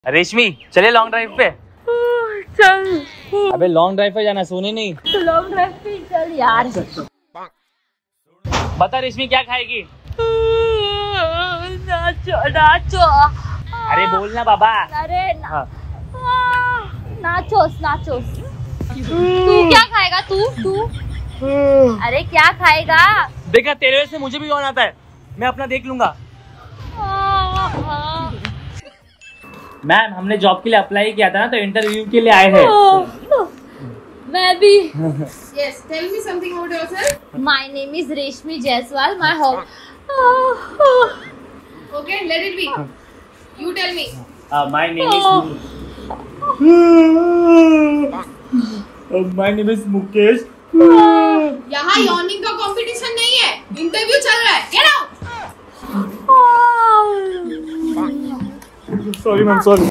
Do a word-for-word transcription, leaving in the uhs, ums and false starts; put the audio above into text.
रेशमी चले long drive पे। चल। अबे लॉन्ग ड्राइव पे जाना, सुनी नहीं? तो लॉन्ग ड्राइव पे चल यार। बता रेशमी क्या खाएगी? नाचो नाचो। अरे बोलना बाबा। अरे ना, हाँ। Nachos nachos. तू क्या खाएगा? तू तू अरे क्या खाएगा? देखा तेरे वजह से मुझे भी कौन आता है, मैं अपना देख लूंगा। मैम हमने जॉब के लिए अप्लाई किया था ना, तो इंटरव्यू के लिए आए हैं। मैं भी। Yes, tell me something about yourself. My name is Reshmi Jaiswal. My hobby. Okay, let it be. You tell me. Uh, my name is My name is Mukesh. यहाँ यॉर्निंग का कंपटीशन नहीं है, इंटरव्यू चल रहा है। Get out. Sorry ma'am, sorry.